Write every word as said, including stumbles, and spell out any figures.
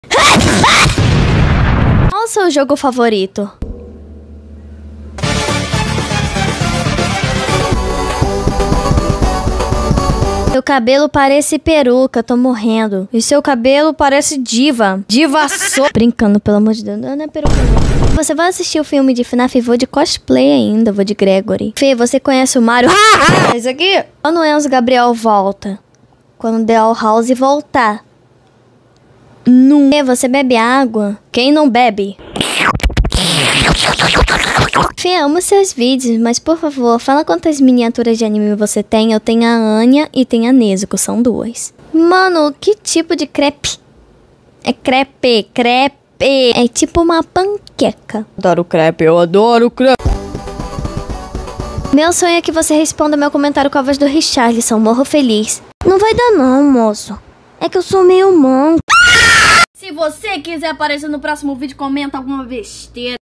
Qual o seu jogo favorito? Seu cabelo parece peruca, tô morrendo. E seu cabelo parece diva. Diva sou. Brincando, pelo amor de Deus. Não é peruca, não. Você vai assistir o filme de F NAF? Vou de cosplay ainda, vou de Gregory. Fê, você conhece o Mario? Ah, isso aqui? Quando o Enzo Gabriel volta? Quando The All House voltar? Não. Fê, você bebe água? Quem não bebe? Fê, amo seus vídeos, mas por favor, fala quantas miniaturas de anime você tem. Eu tenho a Anya e tenho a Nezuko, são duas. Mano, que tipo de crepe? É crepe, crepe. É tipo uma panqueca. Adoro crepe, eu adoro crepe. Meu sonho é que você responda meu comentário com a voz do Richarlison, morro feliz. Não vai dar não, moço. É que eu sou meio manco. Se você quiser aparecer no próximo vídeo, comenta alguma besteira.